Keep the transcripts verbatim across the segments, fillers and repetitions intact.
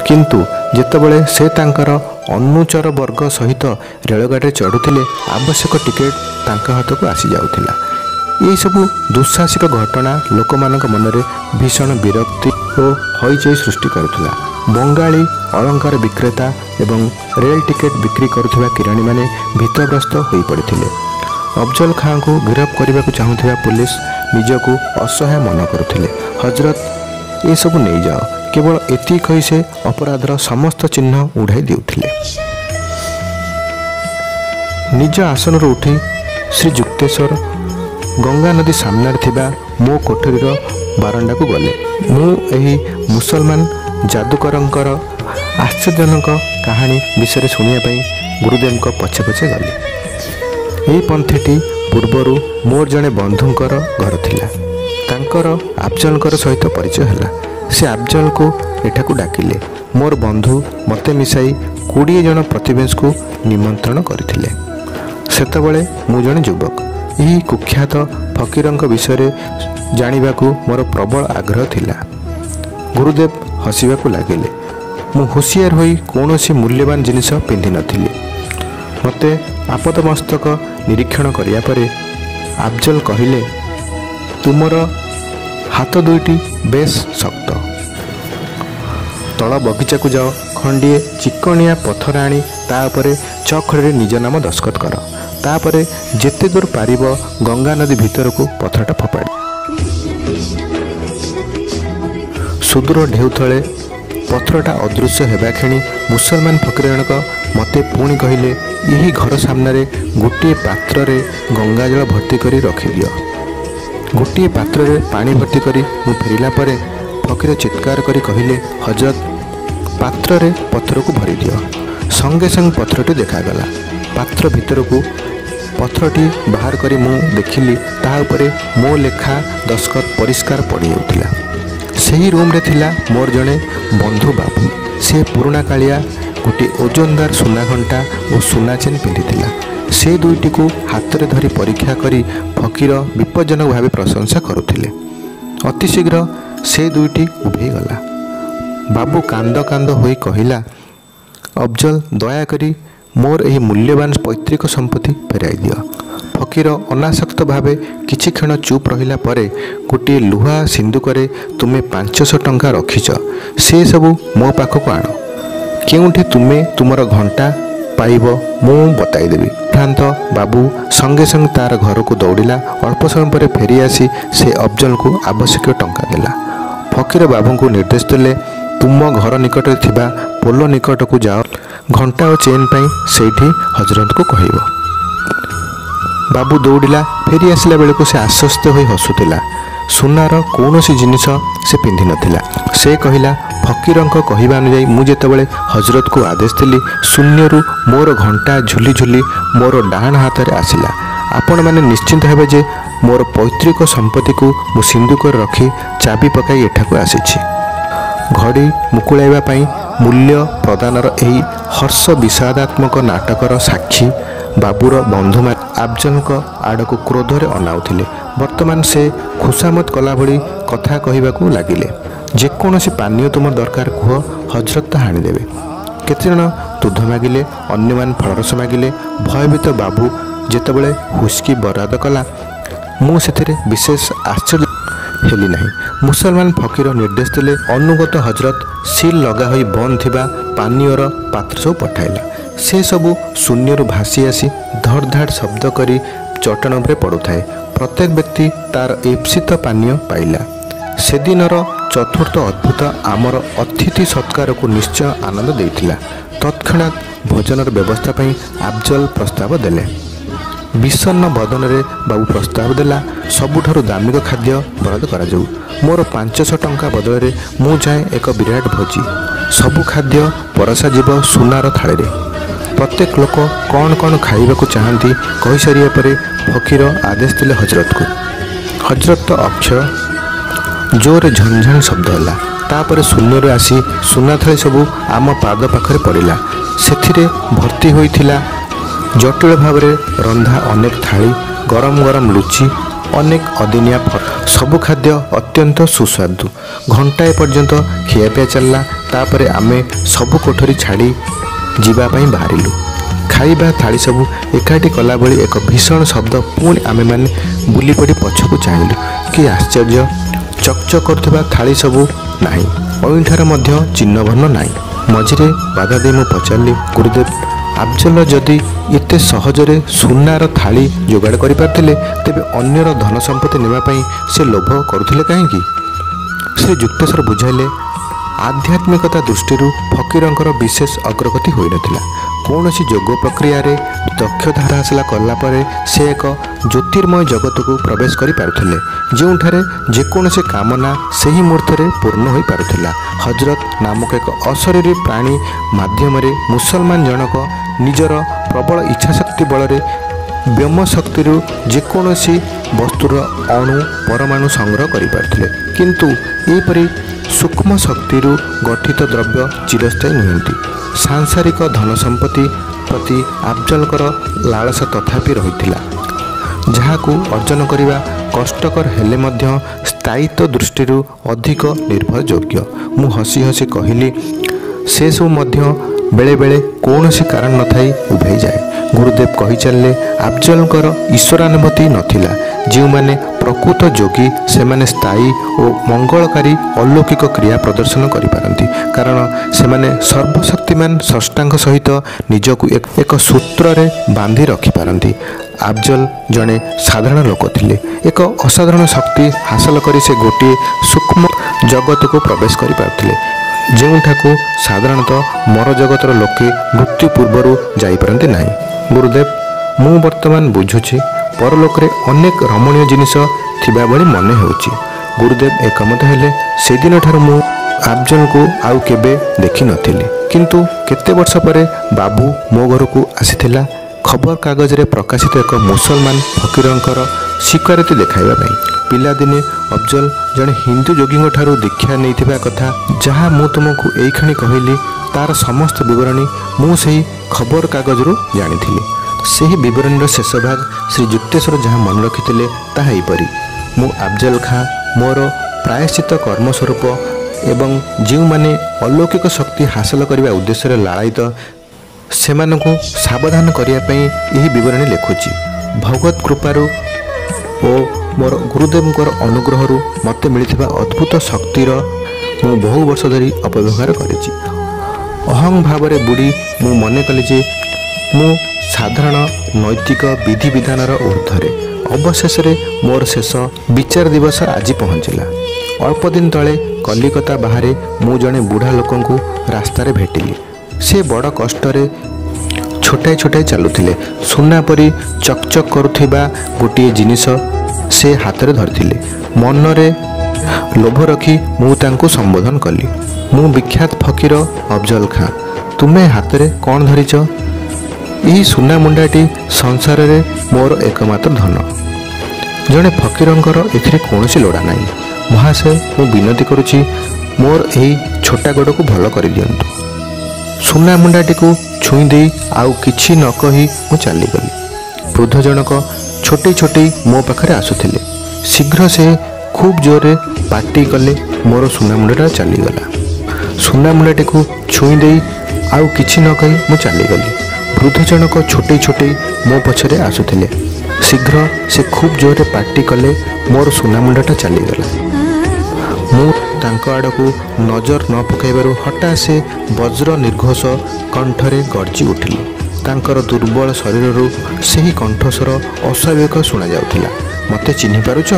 किंतु जेतेबेले से तांकर अनुचर वर्ग सहित रेलगाड़ी चढ़ुले आवश्यक टिकेट तांका हाथ को आसी जाउथिला। ये सबू दुस्साहसिक घटना लोक मानक मनरे भीषण विरक्ति और हईचई सृष्टि करुला। बंगाली अलंकार विक्रेता एवं रेल टिकेट बिक्री करुवा किराणी माने भीतग्रस्त हो पड़ते। अफजल खां को गिरफ करने को चाहूवा पुलिस निजक असहाय मन करुले। हजरत ये सबू नहीं जाओ, केवल एति कही से अपराधर समस्त चिन्ह उड़ाई देउथिले। निज आसन उठी श्री जुक्तेश्वर गंगा नदी सामने थिबा मो कोठरीर बारंडा को गले। मु एही मुसलमान जादूकरंकर आश्चर्यजनक कहानी विषय शुणिया पई गुरुदेव को पछे पछे गली। यही पंथीटी पूर्वर मोर जड़े बंधुंकर घर थिला। तांकर अफजलकर सहित परिचय हैला। से अफजल को एठाकू डाकिले। मोर बंधु मते मिसाई कोड़े जन प्रतिवेश को निमंत्रण करथिले। सेतबेले मु जने युवक यही कुख्यात फकीरंक विषय जानिबाकू मोर प्रबल आग्रह थिला। गुरुदेव हसिबाकू लागिले। मु हुसियार होई कौनसी मूल्यवान जिनिस पिंधि नथिली। मते आपदमस्तक निरीक्षण करिया परे अफजल कहिले, तुमर हाथ दुईटी बेस शक्त। तल बगीचा को जाओ, खंडिए चिकनिया पथर आनी तापरे चखड़े निज नाम दस्खत कर। तापरे जेते दूर पारिब गंगा नदी भीतर को पथरटा फोपाड़ी। सुदूर ढेउ तले पथरटा अदृश्य हेबा खेणी मुसलमान फकीर जनक मते पुणी कहिले, यही घर सामने गोटे पात्र रे गंगा जल भर्ती करी रखी दियो। गोटे पात्र रे पानी भर्ती करी मु फेरिला परे फकीर चित्कार करी कहिले, हजरत पात्र रे पत्थर को भरी दियो। संगे संग पत्थरटी देखागला। पात्र भीतर को पत्थरटी बाहर करी मु देखिली, ता उपरे मो लेखा दस्खत परिष्कार पड़ी जाउथिला। सही रूम रे थिला मोर जने बंधु बाबू। से पुराना कालिया गोटे ओजनदार सुना घंटा और सुना चेन पिंधिथिला। से दुईटी को हाथ रे धरी परीक्षा करी फकीर विपज्जनक भाव प्रशंसा करुथिले। अति शीघ्र से दुईटी उभे गला। बाबू कांद कांद होई कहिला, अफजल दया करी मोर एही मूल्यवान पैतृक संपत्ति फेराई दियो। फकीर अनासक्त भावे किछि क्षण चुप रहिला परे गोटे लुहा सिंधुकरे तुमे पांचश टंका रखिच, से सबू मो पाखक आण। केउठी तुमे तुमर घंटा पाइब मु बताइदेवी। भ्रांत बाबू संगे संग तार घर को दौड़िला। अल्प समय पर फेरी आसी से अफजल को आवश्यक टंका देला। फकीर बाबू को निर्देश देले, तुम घर निकट थिबा पोलो निकट को जाओ, घंटा और चेन पाई सेठी हजरत को कहब। बाबू दौड़िला। फेरी आसला बेले को से आश्वस्त होई हसुतिला। सुनार कौनसी जिनिस से पिंधि नथिला। से कहिला, फकीरंक कहवा अनुजाई मु जेतेबेले हजरत को आदेश देली, शून्यरू मोर घंटा झुली झुली मोर डाहाण हाथ रे आसिला। आपण माने निश्चिंत हेबे जे मोर पैतृक संपत्ति को मु सिंधुक रखी चाबी पकाई एठाकू आसीछि। घड़ी मुकुलाइबा पई मूल्य प्रदानर एही हर्ष विषादात्मक नाटकर साक्षी बाबूर बंधु मान अफजलक आड़क क्रोधरे अनाउथिले। वर्तमान से खुशामत कला भली कथा कहबाकू लागिले। जेकोसी पानीय तुम दरकार कह, हजरत हाणीदेवे। केते जण दूध मागिले, अन्यमान फलरस मागिले। भयभीत बाबू जेतेबेले हुस्की बराद कला, मु सेथिरे विशेष आश्चर्य हेली नहीं। मुसलमान फकीर निर्देश देले, अनुगत हजरत सील लगा होई बंद थिबा पानीयर पात्र सब पठाइला। से सबू शून्यरू भासी आसी धड़ धाड़ शब्द करी चट्टाण उपरे पड़ुଥାଏ। प्रत्येक व्यक्ति तार ईप्सित पानीय पाइला। से दिनर चतुर्थ अद्भुत आमर अतिथि सत्कार को निश्चय आनंद देइथिला। तत्क्षणात भोजनर व्यवस्था पई अफजल प्रस्ताव देले। विषन्न बदन रे बाबू प्रस्ताव देला, सबुठारु दामिक खाद्य बराद करा जाऊ। मोर पांचश टंका बदल रे मु जाए एक विराट भोजी। सबु खाद्य परसा जीव सुनार थाली रे। प्रत्येक लोक कौन कौन खाइबा को चाहती कही सारिया परे फकीर आदेश दिले हजरत को। हजरत तो अक्षय जोरे झंझण शब्द है। तापर शून्य आसी सुना थाली सबू आम पाद पाखरे पड़िला। सेथिरे भर्ती होइथिला जटिल भाव में रंधा अनेक थाली, गरम गरम लुची, ଅନେକ ଅଦିନିଆ ଫଳ, ସବୁ ଖାଦ୍ୟ ଅତ୍ୟନ୍ତ ସୁସ୍ୱାଦୁ। ଘଣ୍ଟାଏ ପର୍ଯ୍ୟନ୍ତ ଖିଆପିଆ ଚାଲିଲା। ତାପରେ ଆମେ ସବୁ କୋଠରୀ ଛାଡ଼ି ଯିବା ପାଇଁ ବାହାରିଲୁ। ଖାଇବା ଥାଳି ସବୁ ଏକାଠି କଲାଭଳି ଏକ ଭୀଷଣ ଶବ୍ଦ। ପୁଣି ଆମେମାନେ ବୁଲି ପଡ଼ି ପଛକୁ ଚାହିଁଲୁ। କି ଆଶ୍ଚର୍ଯ୍ୟ! ଚକଚକ କରୁଥିବା ଥାଳି ସବୁ ନାହିଁ, ଅଇଁଠାର ମଧ୍ୟ ଚିହ୍ନବର୍ଣ୍ଣ ନାହିଁ। ମଝିରେ ବାଧା ଦେଇ ମୁଁ ପଚାରିଲି, ଗୁରୁଦେବ, ଆଫଜଲ ଯଦି ଏତେ ସହଜରେ ସୁନାର ଥାଳି ଯୋଗାଡ଼ କରିପାରିଥିଲେ, ତେବେ ଅନ୍ୟର ଧନ ସମ୍ପତ୍ତି ନେବା ପାଇଁ ସେ ଲୋଭ କରୁଥିଲେ କାହିଁକି? ଶ୍ରୀ ଯୁକ୍ତେଶ୍ୱର ବୁଝାଇଲେ, ଆଧ୍ୟାତ୍ମିକତା ଦୃଷ୍ଟିରୁ ଫକୀରଙ୍କର ବିଶେଷ ଅଗ୍ରଗତି ହୋଇନଥିଲା। କୌଣସି ଯୋଗ ପ୍ରକ୍ରିୟାରେ ଦକ୍ଷତା ହାସଲ କଲା ପରେ ସେ ଏକ ଜ୍ୟୋତିର୍ମୟ ଜଗତକୁ ପ୍ରବେଶ କରିପାରୁଥିଲେ, ଯେଉଁଠାରେ ଯେକୌଣସି କାମନା ସେହି ମୁହୂର୍ତ୍ତରେ ପୂର୍ଣ୍ଣ ହୋଇପାରୁଥିଲା। ହଜରତ ନାମକ ଏକ ଅଶରୀରୀ ପ୍ରାଣୀ ମାଧ୍ୟମରେ ମୁସଲମାନ ଜଣକ ନିଜର ପ୍ରବଳ ଇଚ୍ଛାଶକ୍ତି ବଳରେ ବ୍ୟୋମ ଶକ୍ତିରୁ ଯେକୌଣସି ବସ୍ତୁର ଅଣୁ ପରମାଣୁ ସଂଗ୍ରହ କରିପାରୁଥିଲେ, କିନ୍ତୁ ଏହିପରି ସୂକ୍ଷ୍ମ ଶକ୍ତିରୁ ଗଠିତ ଦ୍ରବ୍ୟ ଚିରସ୍ଥାୟୀ ନୁହନ୍ତି। ସାଂସାରିକ ଧନ ସମ୍ପତ୍ତି ପ୍ରତି ଆଫଜଲଙ୍କର ଲାଳସା ତଥାପି ରହିଥିଲା, ଯାହାକୁ ଅର୍ଜନ କରିବା କଷ୍ଟକର ହେଲେ ମଧ୍ୟ ସ୍ଥାୟିତ୍ୱ ଦୃଷ୍ଟିରୁ ଅଧିକ ନିର୍ଭରଯୋଗ୍ୟ। ମୁଁ ହସି ହସି କହିଲି, ସେସବୁ ମଧ୍ୟ ବେଳେବେଳେ କୌଣସି କାରଣ ନଥାଇ ଉଭେଇଯାଏ। ଗୁରୁଦେବ କହିଚାଲିଲେ, ଆଫଜଲଙ୍କର ଈଶ୍ୱରାନୁଭୂତି ନଥିଲା। ଯେଉଁମାନେ ପ୍ରକୃତ ଯୋଗୀ ସେମାନେ ସ୍ଥାୟୀ ଓ ମଙ୍ଗଳକାରୀ ଅଲୌକିକ କ୍ରିୟା ପ୍ରଦର୍ଶନ କରିପାରନ୍ତି, କାରଣ ସେମାନେ ସର୍ବଶକ୍ତିମାନ ସ୍ରଷ୍ଟାଙ୍କ ସହିତ ନିଜକୁ ଏକ ସୂତ୍ରରେ ବାନ୍ଧି ରଖିପାରନ୍ତି। ଆଫଜଲ ଜଣେ ସାଧାରଣ ଲୋକ ଥିଲେ। ଏକ ଅସାଧାରଣ ଶକ୍ତି ହାସଲ କରି ସେ ଗୋଟିଏ ସୂକ୍ଷ୍ମ ଜଗତକୁ ପ୍ରବେଶ କରିପାରୁଥିଲେ, ଯେଉଁଠାକୁ ସାଧାରଣତଃ ମରଜଗତର ଲୋକେ ମୃତ୍ୟୁ ପୂର୍ବରୁ ଯାଇପାରନ୍ତି ନାହିଁ। ଗୁରୁଦେବ, ମୁଁ ବର୍ତ୍ତମାନ ବୁଝୁଛି, ପରଲୋକରେ ଅନେକ ରମଣୀୟ ଜିନିଷ ଥିବା ଭଳି ମନେ ହେଉଛି। ଗୁରୁଦେବ ଏକମତ ହେଲେ। ସେଦିନଠାରୁ ମୁଁ ଆଫଜଲଙ୍କୁ ଆଉ କେବେ ଦେଖିନଥିଲି, କିନ୍ତୁ କେତେ ବର୍ଷ ପରେ ବାବୁ ମୋ ଘରକୁ ଆସିଥିଲା ଖବରକାଗଜରେ ପ୍ରକାଶିତ ଏକ ମୁସଲମାନ ଫକୀରଙ୍କର ସ୍ୱୀକାରୋକ୍ତି ଦେଖାଇବା ପାଇଁ। ପିଲାଦିନେ ଆଫଜଲ ଜଣେ ହିନ୍ଦୁ ଯୋଗୀଙ୍କଠାରୁ ଦୀକ୍ଷା ନେଇଥିବା କଥା ଯାହା ମୁଁ ତୁମକୁ ଏଇକ୍ଷଣି କହିଲି, ତାର ସମସ୍ତ ବିବରଣୀ ମୁଁ ସେହି ଖବରକାଗଜରୁ ଜାଣିଥିଲି। ସେହି ବିବରଣୀର ଶେଷ ଭାଗ ଶ୍ରୀ ଯୁକ୍ତେଶ୍ୱର ଯାହା ମନେ ରଖିଥିଲେ ତାହା ଏହିପରି। ମୁଁ ଆଫଜଲ ଖାଁ ମୋର ପ୍ରାୟଶ୍ଚିତ କର୍ମ ସ୍ୱରୂପ ଏବଂ ଯେଉଁମାନେ ଅଲୌକିକ ଶକ୍ତି ହାସଲ କରିବା ଉଦ୍ଦେଶ୍ୟରେ ଲାଳାୟିତ, ସେମାନଙ୍କୁ ସାବଧାନ କରିବା ପାଇଁ ଏହି ବିବରଣୀ ଲେଖୁଛି। ଭଗବତ କୃପାରୁ ଓ ମୋର ଗୁରୁଦେବଙ୍କର ଅନୁଗ୍ରହରୁ ମୋତେ ମିଳିଥିବା ଅଦ୍ଭୁତ ଶକ୍ତିର ମୁଁ ବହୁ ବର୍ଷ ଧରି ଅପବ୍ୟବହାର କରିଛି। ଅହଂ ଭାବରେ ବୁଡ଼ି ମୁଁ ମନେ କଲି ଯେ ମୁଁ ସାଧାରଣ ନୈତିକ ବିଧିବିଧାନର ଊର୍ଦ୍ଧ୍ୱରେ। ଅବଶେଷରେ ମୋର ଶେଷ ବିଚାର ଦିବସ ଆଜି ପହଞ୍ଚିଲା। ଅଳ୍ପ ଦିନ ତଳେ କଲିକତା ବାହାରେ ମୁଁ ଜଣେ ବୁଢ଼ା ଲୋକଙ୍କୁ ରାସ୍ତାରେ ଭେଟିଲି। ସେ ବଡ଼ କଷ୍ଟରେ ଛୋଟାଇ ଛୋଟାଇ ଚାଲୁଥିଲେ। ସୁନା ପରି ଚକଚକ କରୁଥିବା ଗୋଟିଏ ଜିନିଷ ସେ ହାତରେ ଧରିଥିଲେ। ମନରେ ଲୋଭ ରଖି ମୁଁ ତାଙ୍କୁ ସମ୍ବୋଧନ କଲି, ମୁଁ ବିଖ୍ୟାତ ଫକୀର ଆଫଜଲ ଖାଁ। ତୁମେ ହାତରେ କ'ଣ ଧରିଛ? ଏହି ସୁନା ମୁଣ୍ଡାଟି ସଂସାରରେ ମୋର ଏକମାତ୍ର ଧନ। ଜଣେ ଫକୀରଙ୍କର ଏଥିରେ କୌଣସି ଲୋଡ଼ା ନାହିଁ। ମହାଶୟ, ମୁଁ ବିନତି କରୁଛି, ମୋର ଏହି ଛୋଟା ଗୋଡ଼କୁ ଭଲ କରିଦିଅନ୍ତୁ। ସୁନା ମୁଣ୍ଡାଟିକୁ ଛୁଇଁ ଦେଇ ଆଉ କିଛି ନ କହି ମୁଁ ଚାଲିଗଲି। ବୃଦ୍ଧ ଜଣକ ଛୋଟେଇ ଛୋଟେଇ ମୋ ପାଖରେ ଆସୁଥିଲେ। ଶୀଘ୍ର ସେ ଖୁବ୍ ଜୋରରେ ପାଟି କଲେ। ମୋର ସୁନା ମୁଣ୍ଡାଟା ଚାଲିଗଲା। ସୁନା ମୁଣ୍ଡାଟିକୁ ଛୁଇଁ ଦେଇ ଆଉ କିଛି ନ କହି ମୁଁ ଚାଲିଗଲି। ବୃଦ୍ଧ ଜଣକ ଛୋଟେଇ ଛୋଟେଇ ମୋ ପଛରେ ଆସୁଥିଲେ। ଶୀଘ୍ର ସେ ଖୁବ୍ ଜୋରରେ ପାଟି କଲେ। ମୋର ସୁନା ମୁଣ୍ଡାଟା ଚାଲିଗଲା। ମୁଁ ତାଙ୍କ ଆଡ଼କୁ ନଜର ନ ପକାଇବାରୁ ହଠାତ୍ ସେ ବଜ୍ର ନିର୍ଘୋଷ କଣ୍ଠରେ ଗର୍ଜି ଉଠିଲେ। ତାଙ୍କର ଦୁର୍ବଳ ଶରୀରରୁ ସେହି କଣ୍ଠସ୍ୱର ଅସ୍ୱାଭାବିକ ଶୁଣାଯାଉଥିଲା। ମୋତେ ଚିହ୍ନି ପାରୁଛ?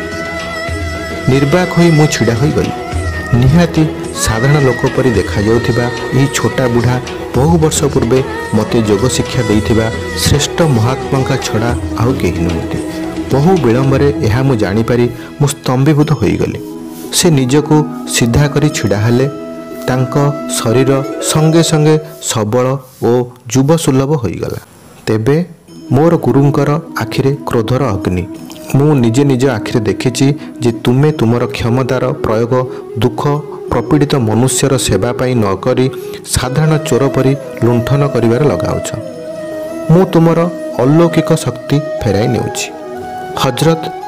ନିର୍ବାକ ହୋଇ ମୁଁ ଛିଡ଼ା ହୋଇଗଲି। ନିହାତି ସାଧାରଣ ଲୋକ ପରି ଦେଖାଯାଉଥିବା ଏହି ଛୋଟା ବୁଢ଼ା ବହୁ ବର୍ଷ ପୂର୍ବେ ମୋତେ ଯୋଗ ଶିକ୍ଷା ଦେଇଥିବା ଶ୍ରେଷ୍ଠ ମହାତ୍ମାଙ୍କ ଛଡ଼ା ଆଉ କେହି ନୁହନ୍ତି। ବହୁ ବିଳମ୍ବରେ ଏହା ମୁଁ ଜାଣିପାରି ମୁଁ ସ୍ତମ୍ଭୀଭୂତ ହୋଇଗଲି। ସେ ନିଜକୁ ସିଧା କରି ଛିଡ଼ା ହେଲେ। ତାଙ୍କ ଶରୀର ସଙ୍ଗେ ସଙ୍ଗେ ସବଳ ଓ ଯୁବସୁଲଭ ହୋଇଗଲା। ତେବେ ମୋର ଗୁରୁଙ୍କର ଆଖିରେ କ୍ରୋଧର ଅଗ୍ନି। ମୁଁ ନିଜେ ନିଜ ଆଖିରେ ଦେଖିଛି ଯେ ତୁମେ ତୁମର କ୍ଷମତାର ପ୍ରୟୋଗ ଦୁଃଖ ପ୍ରପୀଡ଼ିତ ମନୁଷ୍ୟର ସେବା ପାଇଁ ନ କରି ସାଧାରଣ ଚୋର ପରି ଲୁଣ୍ଠନ କରିବାରେ ଲଗାଉଛ। ମୁଁ ତୁମର ଅଲୌକିକ ଶକ୍ତି ଫେରାଇ ନେଉଛି। ହଜରତ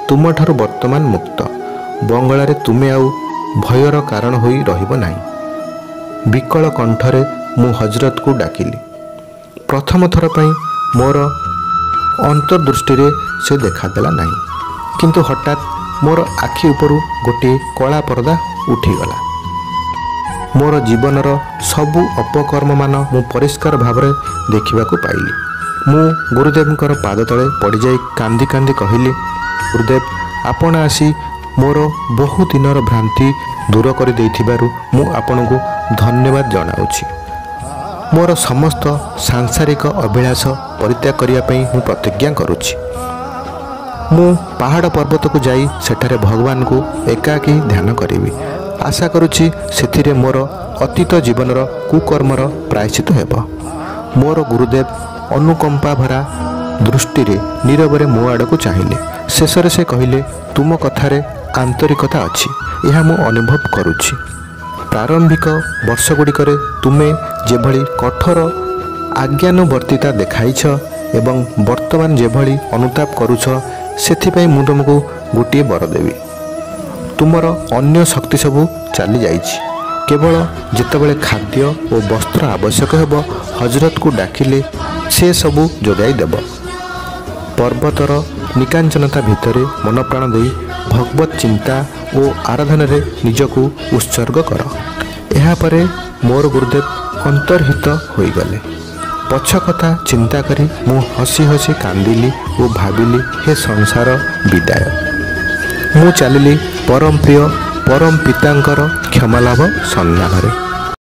ତୁମଠାରୁ ବର୍ତ୍ତମାନ ମୁକ୍ତ। ବଙ୍ଗଳାରେ ତୁମେ ଆଉ ଭୟର କାରଣ ହୋଇ ରହିବ ନାହିଁ। ବିକଳ କଣ୍ଠରେ ମୁଁ ହଜରତକୁ ଡାକିଲି। ପ୍ରଥମ ଥର ପାଇଁ ମୋର ଅନ୍ତର୍ଦୃଷ୍ଟିରେ ସେ ଦେଖାଦେଲା ନାହିଁ, କିନ୍ତୁ ହଠାତ୍ ମୋର ଆଖି ଉପରୁ ଗୋଟିଏ କଳା ପରଦା ଉଠିଗଲା। ମୋର ଜୀବନର ସବୁ ଅପକର୍ମମାନ ମୁଁ ପରିଷ୍କାର ଭାବରେ ଦେଖିବାକୁ ପାଇଲି। ମୁଁ ଗୁରୁଦେବଙ୍କର ପାଦ ତଳେ ପଡ଼ିଯାଇ କାନ୍ଦି କାନ୍ଦି କହିଲି, ଗୁରୁଦେବ, ଆପଣ ଆସି ମୋର ବହୁ ଦିନର ଭ୍ରାନ୍ତି ଦୂର କରିଦେଇଥିବାରୁ ମୁଁ ଆପଣଙ୍କୁ ଧନ୍ୟବାଦ ଜଣାଉଛି। ମୋର ସମସ୍ତ ସାଂସାରିକ ଅଭିଳାଷ ପରିତ୍ୟାଗ କରିବା ପାଇଁ ମୁଁ ପ୍ରତିଜ୍ଞା କରୁଛି। ମୁଁ ପାହାଡ଼ ପର୍ବତକୁ ଯାଇ ସେଠାରେ ଭଗବାନଙ୍କୁ ଏକାକୀ ଧ୍ୟାନ କରିବି। ଆଶା କରୁଛି ସେଥିରେ ମୋର ଅତୀତ ଜୀବନର କୁକର୍ମର ପ୍ରାୟଶ୍ଚିତ ହେବ। ମୋର ଗୁରୁଦେବ ଅନୁକମ୍ପା ଭରା ଦୃଷ୍ଟିରେ ନୀରବରେ ମୋ ଆଡ଼କୁ ଚାହିଁଲେ। ଶେଷରେ ସେ କହିଲେ, ତୁମ କଥାରେ ଆନ୍ତରିକତା ଅଛି, ଏହା ମୁଁ ଅନୁଭବ କରୁଛି। ପ୍ରାରମ୍ଭିକ ବର୍ଷଗୁଡ଼ିକରେ ତୁମେ ଯେଭଳି କଠୋର ଆଜ୍ଞାନୁବର୍ତ୍ତିତା ଦେଖାଇଛ ଏବଂ ବର୍ତ୍ତମାନ ଯେଭଳି ଅନୁତାପ କରୁଛ, ସେଥିପାଇଁ ମୁଁ ତୁମକୁ ଗୋଟିଏ ବର ଦେବି। ତୁମର ଅନ୍ୟ ଶକ୍ତି ସବୁ ଚାଲିଯାଇଛି। କେବଳ ଯେତେବେଳେ ଖାଦ୍ୟ ଓ ବସ୍ତ୍ର ଆବଶ୍ୟକ ହେବ, ହଜରତକୁ ଡାକିଲେ ସେ ସବୁ ଯୋଗାଇ ଦେବ। ପର୍ବତର ନିକାଞ୍ଚନତା ଭିତରେ ମନପ୍ରାଣ ଦେଇ ଭଗବତ ଚିନ୍ତା ଓ ଆରାଧନାରେ ନିଜକୁ ଉତ୍ସର୍ଗ କର। ଏହାପରେ ମୋର ଗୁରୁଦେବ ଅନ୍ତର୍ହିତ ହୋଇଗଲେ। ପଛ କଥା ଚିନ୍ତା କରି ମୁଁ ହସି ହସି କାନ୍ଦିଲି ଓ ଭାବିଲି, ହେ ସଂସାର ବିଦାୟ। ମୁଁ ଚାଲିଲି ପରମ ପ୍ରିୟ ପରମ ପିତାଙ୍କର କ୍ଷମାଲାଭ ସନ୍ଧାନରେ।